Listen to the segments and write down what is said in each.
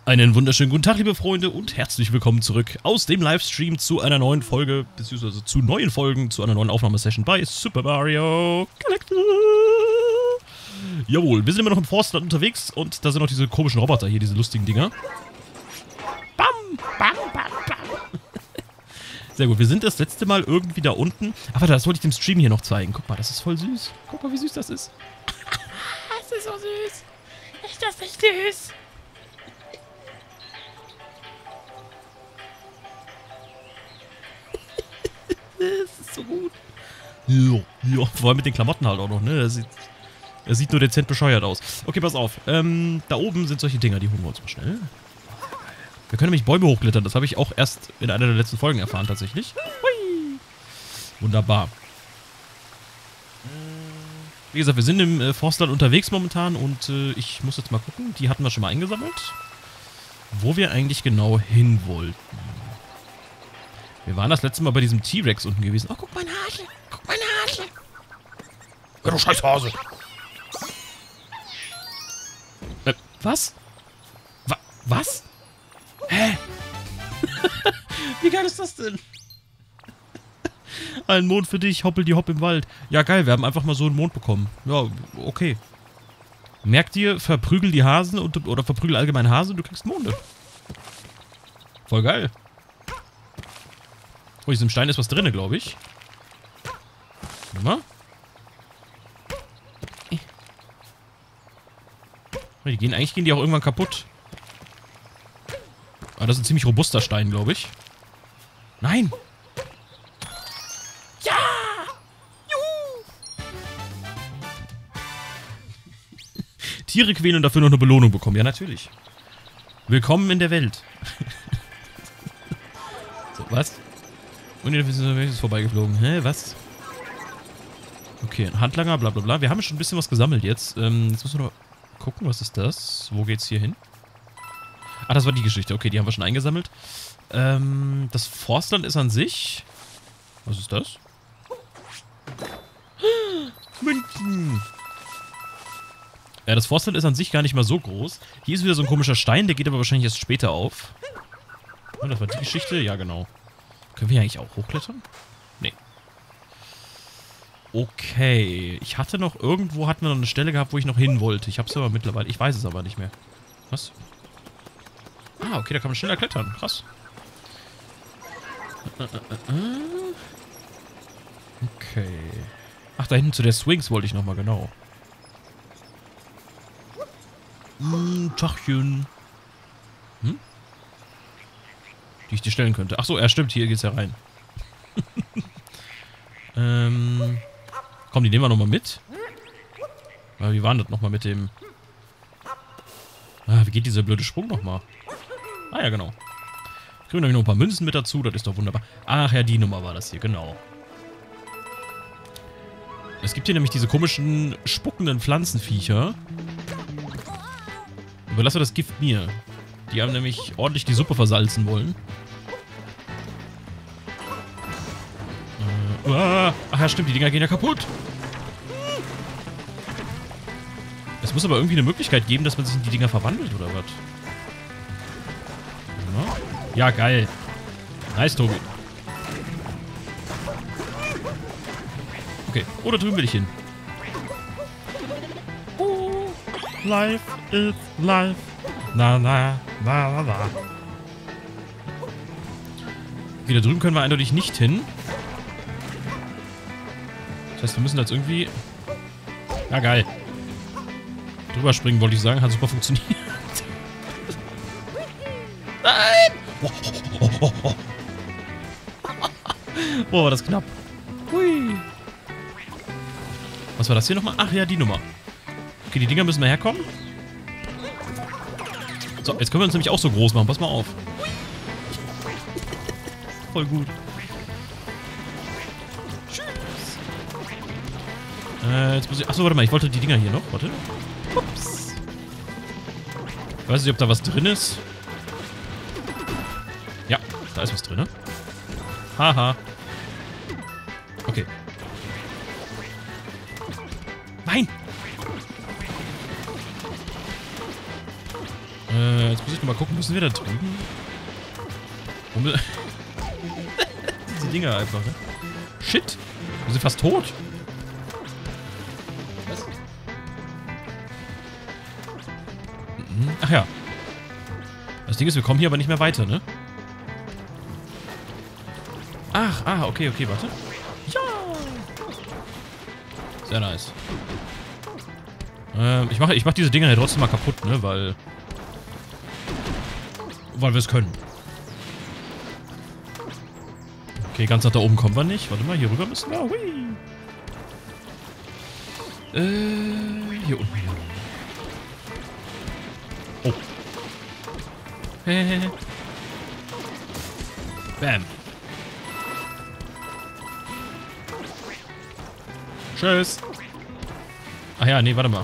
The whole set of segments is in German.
Einen wunderschönen guten Tag, liebe Freunde, und herzlich willkommen zurück aus dem Livestream zu einer neuen Folge, beziehungsweise zu neuen Folgen, zu einer neuen Aufnahmesession bei Super Mario Galaxy. Jawohl, wir sind immer noch im Forstland unterwegs und da sind noch diese komischen Roboter hier, diese lustigen Dinger. Bam, bam, bam, bam. Sehr gut, wir sind das letzte Mal irgendwie da unten. Aber das wollte ich dem Stream hier noch zeigen. Guck mal, das ist voll süß. Guck mal, wie süß das ist. Das ist so süß. Ist das nicht süß? Das ist so gut. Ja, vor allem mit den Klamotten halt auch noch, ne? Er sieht nur dezent bescheuert aus. Okay, pass auf. Da oben sind solche Dinger, die holen wir uns mal schnell. Wir können nämlich Bäume hochklettern. Das habe ich auch erst in einer der letzten Folgen erfahren, tatsächlich. Hui. Wunderbar. Wie gesagt, wir sind im Forstland unterwegs momentan und ich muss jetzt mal gucken. Die hatten wir schon mal eingesammelt. Wo wir eigentlich genau hin wollten. Wir waren das letzte Mal bei diesem T-Rex unten gewesen. Oh, guck mal, ein Hase. Guck mal, ein Hase. Ja, du scheiß Hase. Was? Was? Hä? Wie geil ist das denn? Ein Mond für dich, hoppel die Hopp im Wald. Ja, geil, wir haben einfach mal so einen Mond bekommen. Ja, okay. Merkt ihr, verprügel die Hasen oder verprügel allgemein Hasen und du kriegst Monde. Voll geil. Oh, in diesem Stein ist was drin, glaube ich. Warte mal. Eigentlich gehen die auch irgendwann kaputt. Aber das ist ein ziemlich robuster Stein, glaube ich. Nein! Ja! Juhu! Tiere quälen und dafür noch eine Belohnung bekommen. Ja, natürlich. Willkommen in der Welt. So, was? Und jetzt ist vorbeigeflogen. Hä, was? Okay, ein Handlanger, bla bla bla. Wir haben schon ein bisschen was gesammelt jetzt. Jetzt müssen wir noch gucken, was ist das? Wo geht's hier hin? Ah, das war die Geschichte. Okay, die haben wir schon eingesammelt. Das Forstland ist an sich... Was ist das? Münzen! Ja, das Forstland ist an sich gar nicht mal so groß. Hier ist wieder so ein komischer Stein, der geht aber wahrscheinlich erst später auf. Oh, das war die Geschichte? Ja, genau. Können wir hier eigentlich auch hochklettern? Nee. Okay. Ich hatte noch... Irgendwo hatten wir noch eine Stelle gehabt, wo ich noch hin wollte. Ich hab's aber mittlerweile... Ich weiß es aber nicht mehr. Was? Ah, okay, da kann man schneller klettern. Krass. Okay. Ach, da hinten zu der Swings wollte ich nochmal, genau. Tachchen. Die ich dir stellen könnte. Ach so, ja stimmt, hier geht's ja rein. Komm, die nehmen wir nochmal mit. Aber wie war das nochmal mit dem... Ah, wie geht dieser blöde Sprung nochmal? Ah ja, genau. Kriegen wir nämlich noch ein paar Münzen mit dazu, das ist doch wunderbar. Ach ja, die Nummer war das hier, genau. Es gibt hier nämlich diese komischen, spuckenden Pflanzenviecher. Überlasse das Gift mir. Die haben nämlich ordentlich die Suppe versalzen wollen. Ach ja, stimmt, die Dinger gehen ja kaputt. Es muss aber irgendwie eine Möglichkeit geben, dass man sich in die Dinger verwandelt, oder was? Ja, geil. Nice, Tobi. Okay, oder drüben will ich hin. Life is life. Na, na, na, na, na. Okay, da drüben können wir eindeutig nicht hin. Das heißt, wir müssen jetzt irgendwie... Ja, geil. Drüber springen, wollte ich sagen. Hat super funktioniert. Nein! Boah, war das knapp. Hui. Was war das hier nochmal? Ach ja, die Nummer. Okay, die Dinger müssen wir herkommen. So, jetzt können wir uns nämlich auch so groß machen. Pass mal auf. Voll gut. Jetzt muss ich... Achso, warte mal. Ich wollte die Dinger hier noch. Warte. Ups. Ich weiß nicht, ob da was drin ist. Ja, da ist was drin, ne? Haha. Okay. Nein! Jetzt muss ich nochmal gucken, müssen wir da drüben? Diese Dinger einfach, ne? Shit! Wir sind fast tot! Was? Ach ja. Das Ding ist, wir kommen hier aber nicht mehr weiter, ne? Ach, okay, warte. Ja! Sehr nice. Ich mach diese Dinger ja trotzdem mal kaputt, ne? Weil wir es können. Okay, ganz nach da oben kommen wir nicht. Warte mal, hier rüber müssen wir. Hui. Hier unten. Oh. Bam. Tschüss. Ach ja, nee, warte mal.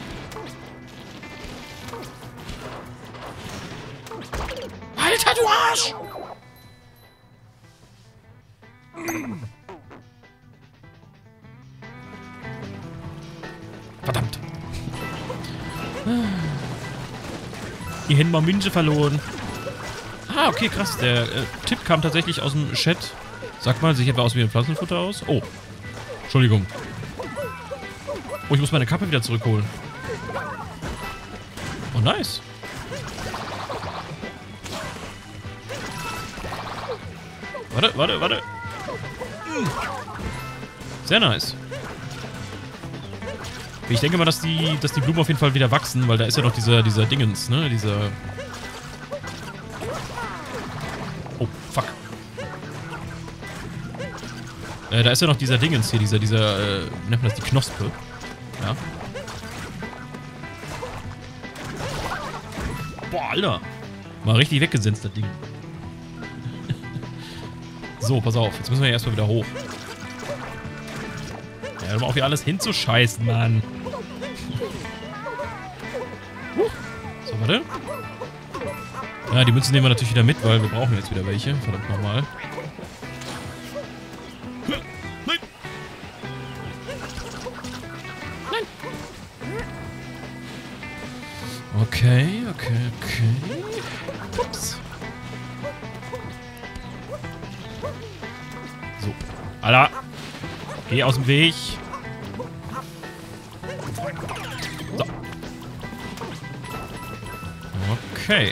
Alter, du Arsch! Verdammt. Hier hätten wir Münze verloren. Ah, okay, krass. Der Tipp kam tatsächlich aus dem Chat. Sag mal, sieht etwa aus wie ein Pflanzenfutter aus? Oh. Entschuldigung. Oh, ich muss meine Kappe wieder zurückholen. Oh, nice. Warte. Sehr nice. Ich denke mal, dass die Blumen auf jeden Fall wieder wachsen, weil da ist ja noch dieser Dingens, ne? Oh, fuck. Da ist ja noch dieser Dingens hier, wie nennt man das, die Knospe. Ja. Boah, Alter. Mal richtig weggesenzt, das Ding. So, pass auf. Jetzt müssen wir erstmal wieder hoch. Ja, hör mal auf, hier alles hinzuscheißen, Mann. So, warte. Ja, die Münzen nehmen wir natürlich wieder mit, weil wir brauchen jetzt wieder welche. Verdammt nochmal. Nein! Okay. Ups. So. Alter. Geh aus dem Weg. So. Okay.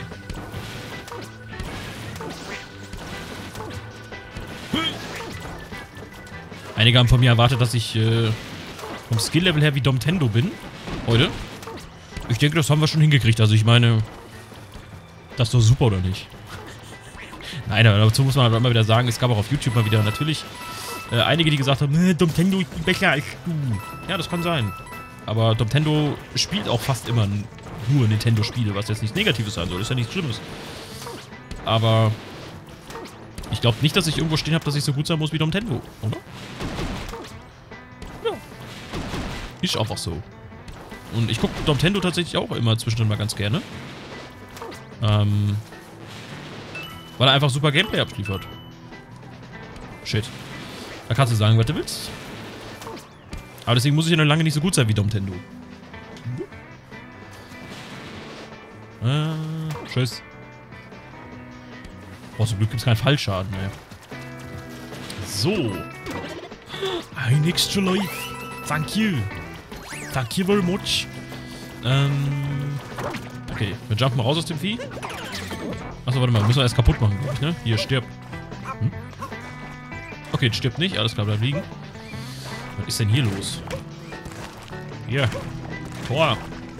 Einige haben von mir erwartet, dass ich vom Skill-Level her wie Domtendo bin. Heute. Ich denke, das haben wir schon hingekriegt. Also ich meine, das ist doch super, oder nicht? Nein, aber dazu muss man halt immer wieder sagen, es gab auch auf YouTube mal wieder natürlich einige, die gesagt haben, Domtendo, ich bin besser als du. Ja, das kann sein. Aber Domtendo spielt auch fast immer nur Nintendo-Spiele, was jetzt nichts Negatives sein soll. Das ist ja nichts Schlimmes. Aber ich glaube nicht, dass ich irgendwo stehen habe, dass ich so gut sein muss wie Domtendo, oder? Ja. Ist einfach so. Und ich gucke Domtendo tatsächlich auch immer zwischendrin mal ganz gerne. Weil er einfach super Gameplay abliefert. Shit. Da kannst du sagen, was du willst. Aber deswegen muss ich ja noch lange nicht so gut sein wie Domtendo. Tschüss. Oh, zum Glück gibt es keinen Fallschaden, ey. So. Ein extra life. Thank you. Thank you very much. Okay, wir jumpen raus aus dem Vieh. Achso, warte mal, müssen wir erst kaputt machen, glaube ich, ne? Hier, stirb. Okay, stirbt nicht, alles klar, bleibt liegen. Was ist denn hier los? Hier. Tor.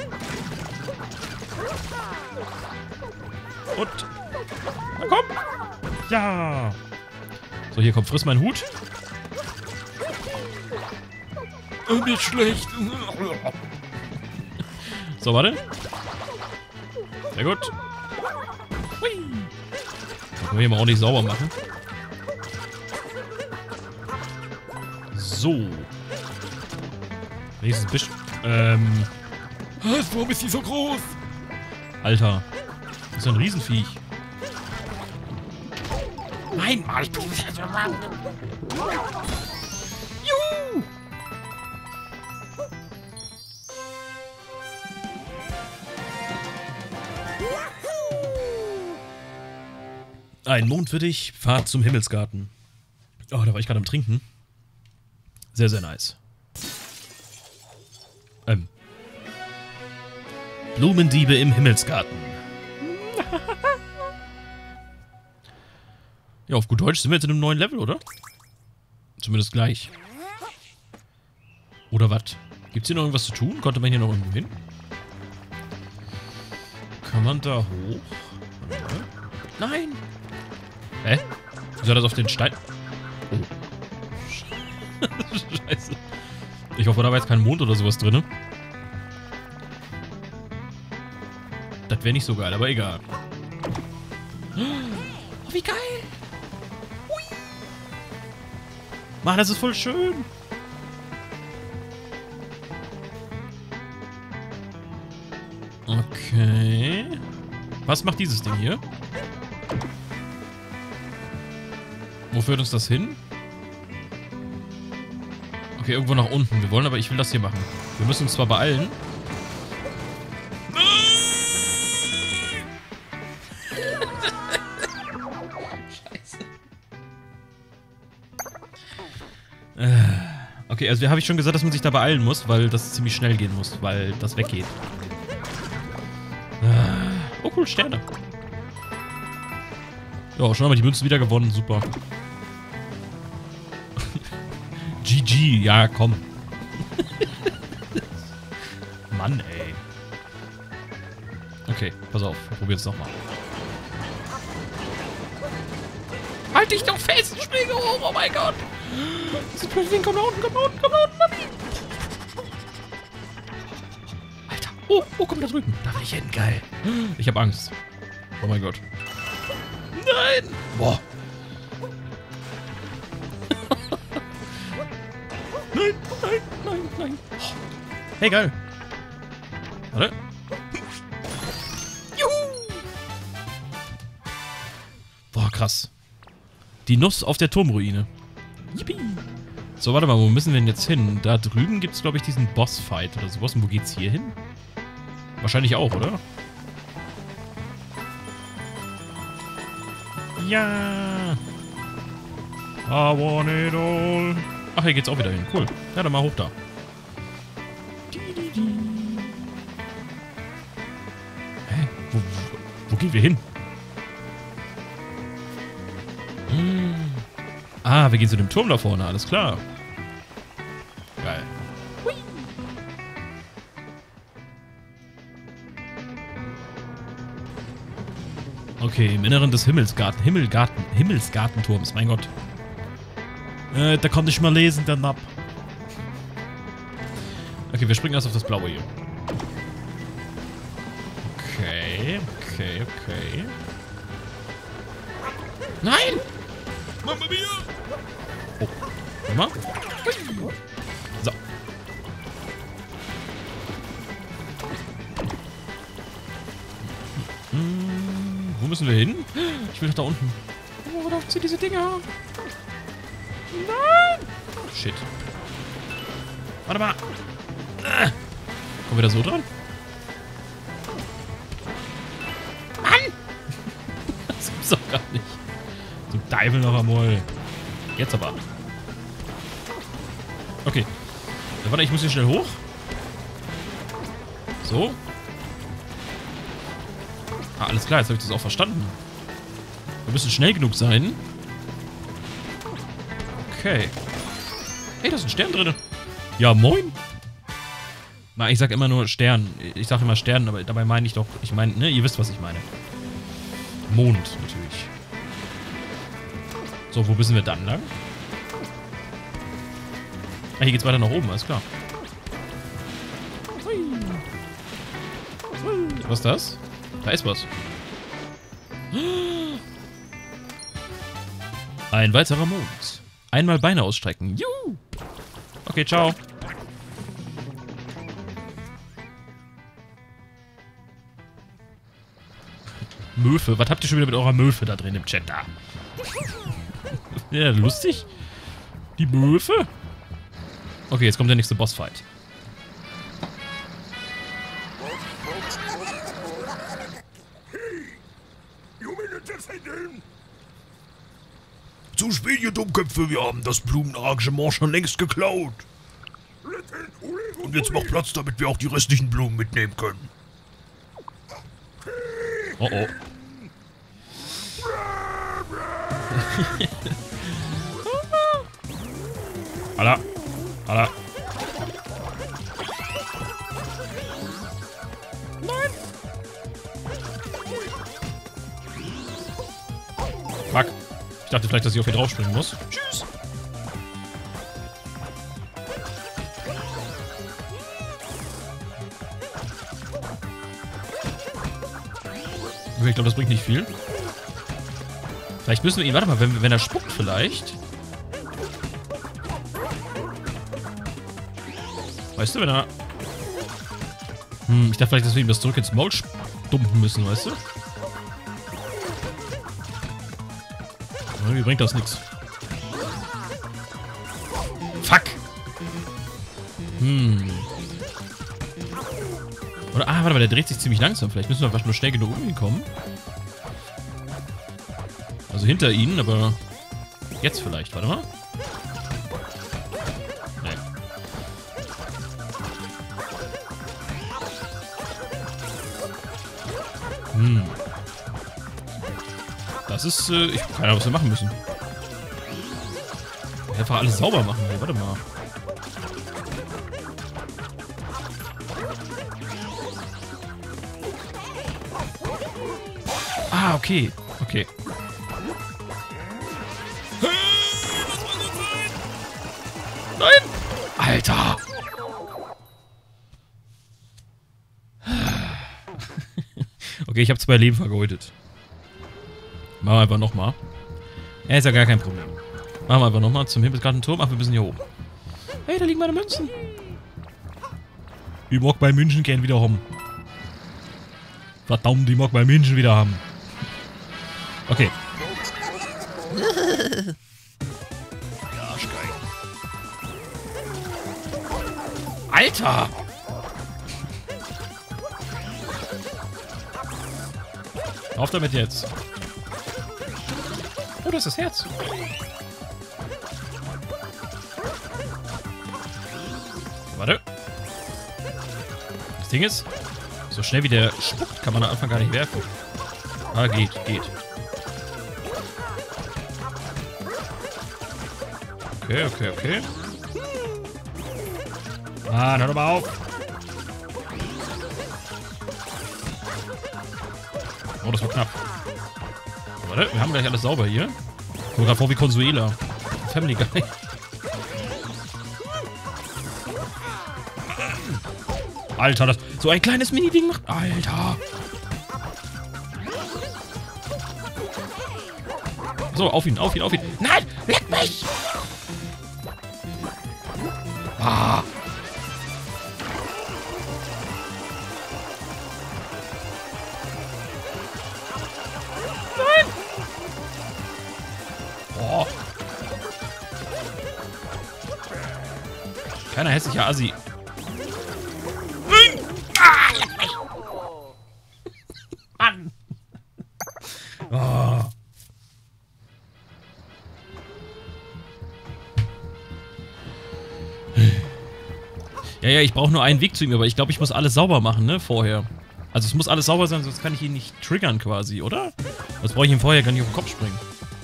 Und. Na komm! Ja! So, hier kommt, friss meinen Hut. Mir ist schlecht. So, warte. Sehr gut. Hui. Können wir hier mal ordentlich sauber machen. So. Nächstes bisschen. Warum ist die so groß? Alter. Das ist ein Riesenviech. Nein, ich bin nicht so lang. Juhu! Ein Mond für dich, Fahrt zum Himmelsgarten. Oh, da war ich gerade am Trinken. Sehr, sehr nice. Blumendiebe im Himmelsgarten. Ja, auf gut Deutsch sind wir jetzt in einem neuen Level, oder? Zumindest gleich. Oder was? Gibt's hier noch irgendwas zu tun? Konnte man hier noch irgendwo hin? Kann man da hoch? Nein! Hä? Wieso hat das auf den Stein? Oh. Scheiße. Ich hoffe, da war jetzt kein Mond oder sowas drin. Das wäre nicht so geil, aber egal. Oh, wie geil! Hui. Mann, das ist voll schön! Okay. Was macht dieses Ding hier? Wo führt uns das hin? Okay, irgendwo nach unten. Wir wollen aber, ich will das hier machen. Wir müssen uns zwar beeilen. Okay, also habe ich schon gesagt, dass man sich da beeilen muss, weil das ziemlich schnell gehen muss, weil das weggeht. Oh cool, Sterne. Ja, schon haben wir die Münzen wieder gewonnen, super. GG, ja komm. Mann, ey. Okay, pass auf, wir probieren es nochmal. Halt dich doch fest, springe hoch, oh mein Gott. Diese blöde Ding, komm da unten, komm da unten, komm da unten, Mami. Alter, oh, komm da drüben. Da will ich hin, geil. Ich hab Angst. Oh mein Gott. Nein. Boah. Nein, nein, nein, nein. Oh. Hey, geil. Warte. Juhu. Boah, krass. Die Nuss auf der Turmruine. Yippie. So, warte mal, wo müssen wir denn jetzt hin? Da drüben gibt es, glaube ich, diesen Bossfight oder sowas. Und wo geht's hier hin? Wahrscheinlich auch, oder? Ja. I want it all. Ach, hier geht's auch wieder hin. Cool. Ja, dann mal hoch da. Hä? Wo gehen wir hin? Ah, wir gehen zu dem Turm da vorne, alles klar. Geil. Hui. Okay, im Inneren des Himmelsgartenturms, mein Gott. Da konnte ich mal lesen, der Napp. Okay, wir springen erst auf das Blaue hier. Okay. Nein! Mamma mia! Oh, warte mal. So. Wo müssen wir hin? Ich will doch da unten. Oh, worauf sind diese Dinger? Nein! Shit. Warte mal. Kommen wir da so dran? Mann! Das gibt's doch gar nicht. So Teufel noch einmal. Jetzt aber. Okay. Ja, warte, ich muss hier schnell hoch. So. Ah, alles klar, jetzt habe ich das auch verstanden. Wir müssen schnell genug sein. Okay. Hey, da ist ein Stern drin. Ja, moin. Na, ich sag immer nur Stern. Ich sag immer Stern, aber dabei meine ich doch... Ich meine, ne, ihr wisst, was ich meine. Mond, natürlich. So, wo müssen wir dann lang? Ah, hier geht's weiter nach oben, alles klar. Was ist das? Da ist was. Ein weiterer Mond. Einmal Beine ausstrecken. Juhu! Okay, ciao. Möwe. Was habt ihr schon wieder mit eurer Möwe da drin im Chat da? Ja, lustig. Die Möwe? Okay, jetzt kommt der nächste Bossfight. zu spät, ihr Dummköpfe. Wir haben das Blumenarrangement schon längst geklaut. Und jetzt macht Platz, damit wir auch die restlichen Blumen mitnehmen können. Oh oh. Alla. Alla. Nein. Fuck. Ich dachte vielleicht, dass ich auf ihn draufspringen muss. Tschüss. Ich glaube, das bringt nicht viel. Vielleicht müssen wir ihn... Warte mal, wenn er spuckt vielleicht... Weißt du, wenn er... ich dachte vielleicht, dass wir ihm das zurück ins Maul stumpfen müssen, weißt du? Irgendwie bringt das nichts. Fuck! Oder, warte mal, der dreht sich ziemlich langsam. Vielleicht müssen wir einfach nur schnell genug umkommen. Also hinter ihnen, aber... Jetzt vielleicht, warte mal. Nee. Das ist, ich habe keine Ahnung, was wir machen müssen. Einfach alles sauber machen, hey, warte mal. Ah, okay. Okay. Nein! Alter! Okay, ich habe 2 Leben vergeudet. Machen wir einfach nochmal. Ja, ist ja gar kein Problem. Machen wir einfach nochmal zum Himmelsgartenturm. Ach, wir müssen hier hoch. Hey, da liegen meine Münzen. Ich mag bei München gern wieder haben. Verdammt, ich mag bei München wieder haben. Okay. Alter! Auf damit jetzt. Oh, das ist das Herz. Warte. Das Ding ist, so schnell wie der spuckt, kann man am Anfang gar nicht werfen. Ah, geht. Okay. Mann, hör doch mal auf. Oh, das war knapp. Warte, wir haben gleich alles sauber hier. Ich komme gerade vor wie Consuela. Family Guy. Alter, das so ein kleines Mini-Ding macht. Alter. So, auf ihn. Nein, leck mich! Ah. Nein! Oh. Kleiner hässlicher Assi. Ah, leck mich! Mann! Oh. Ja, ich brauche nur einen Weg zu ihm, aber ich glaube, ich muss alles sauber machen, ne, vorher. Also es muss alles sauber sein, sonst kann ich ihn nicht triggern quasi, oder? Was brauche ich ihm vorher? Kann ich auf den Kopf springen.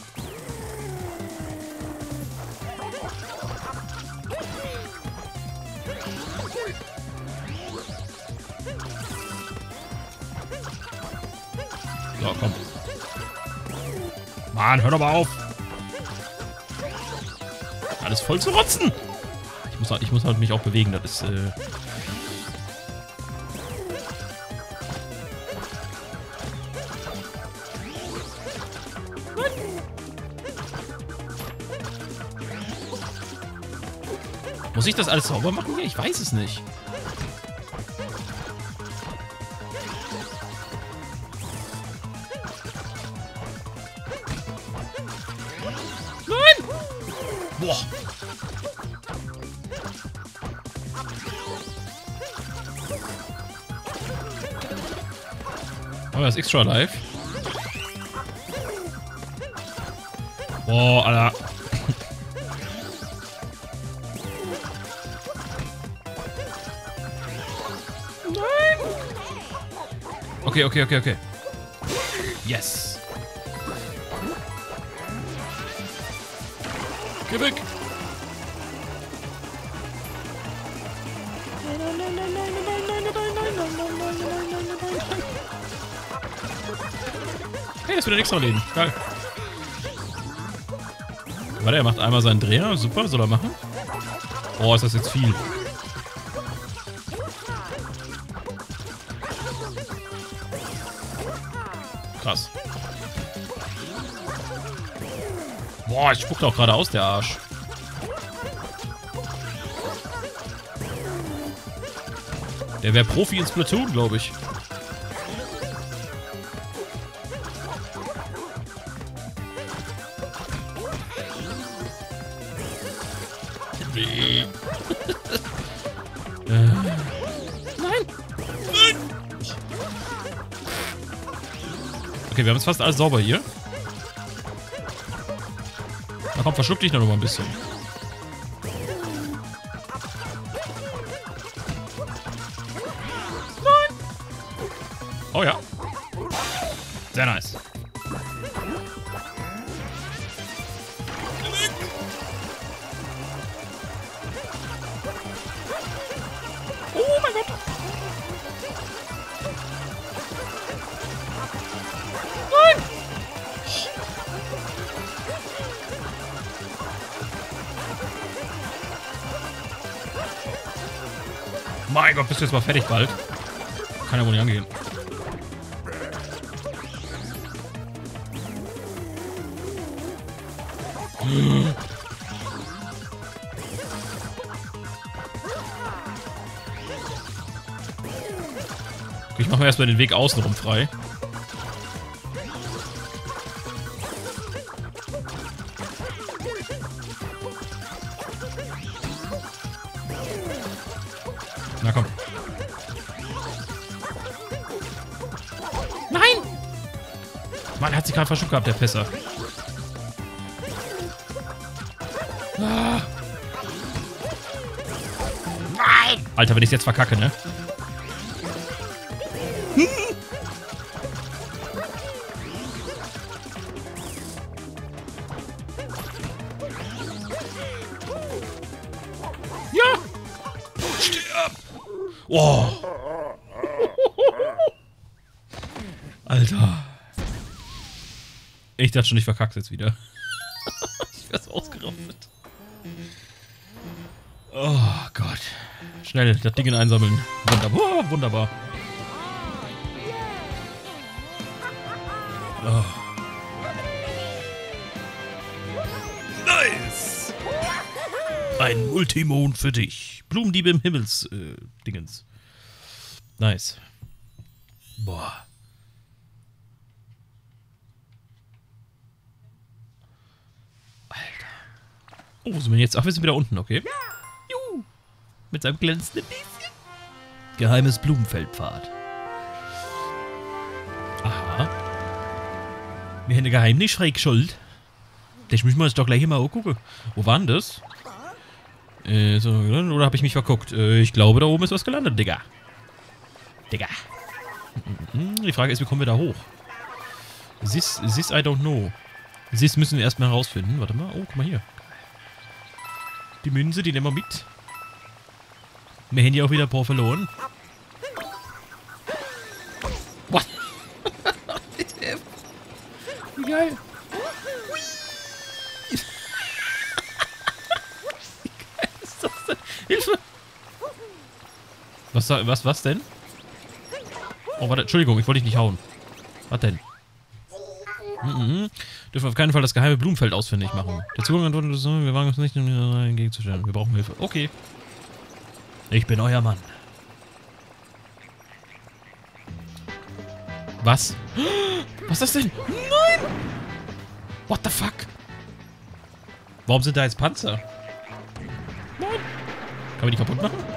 So, komm. Mann, hör doch mal auf. Alles voll zu rotzen. Ich muss halt mich auch bewegen, das ist, Muss ich das alles sauber machen hier? Ich weiß es nicht. Nein! Boah! Oh, das ist extra live. Boah, Alter. Okay, okay, okay, okay. Yes. Geh weg. Hey, das ist wieder ein extra Leben. Geil. Warte, er macht einmal seinen Dreher. Super, soll er machen? Oh, ist das jetzt viel. Krass. Boah, ich spuckt auch gerade aus, der Arsch. Der wäre Profi in Splatoon, glaube ich. Nee. Nein! Nein! Okay, wir haben jetzt fast alles sauber hier. Na komm, verschluck dich noch mal ein bisschen. Nein! Oh ja. Sehr nice. Oh mein Gott. Nein! Mein Gott, bist du jetzt mal fertig bald? Kann ja wohl nicht angehen. Ich mache mir erstmal den Weg außenrum frei. Na komm. Nein! Mann, er hat sich gerade verschluckt gehabt, der Pisser. Ah. Nein! Alter, wenn ich jetzt verkacke, ne? Ja! Stirb! Oh! Alter. Ich dachte schon, ich verkack's jetzt wieder. Ich wär's ausgerottet. Oh Gott. Schnell, das Ding einsammeln. Wunderbar. Wunderbar. Oh. Nice! Ein Multimond für dich. Blumendiebe im Himmels... Dingens. Nice. Boah. Alter. Oh, wo sind wir jetzt? Ach, wir sind wieder unten, okay. Juhu. Mit seinem glänzenden Näschen. Geheimes Blumenfeldpfad. Aha. Wir haben ein Geheimnis freigeschaltet. Das müssen wir uns doch gleich mal angucken. Wo war denn das? So, oder habe ich mich verguckt? Ich glaube, da oben ist was gelandet, Digga. Digga. Die Frage ist, wie kommen wir da hoch? This I don't know. This müssen wir erstmal herausfinden. Warte mal. Oh, guck mal hier. Die Münze, die nehmen wir mit. Wir haben ja auch wieder ein paar verloren. What? Wie geil. Hilfe! Was denn? Oh, warte, Entschuldigung, ich wollte dich nicht hauen. Was denn? Dürfen auf keinen Fall das geheime Blumenfeld ausfindig machen. Der Zugang antwortet so, wir wagen uns nicht, um entgegenzustellen. Wir brauchen Hilfe. Okay. Ich bin euer Mann. Was? Was ist das denn? Nein! What the fuck? Warum sind da jetzt Panzer? Nein! Kann man die kaputt machen?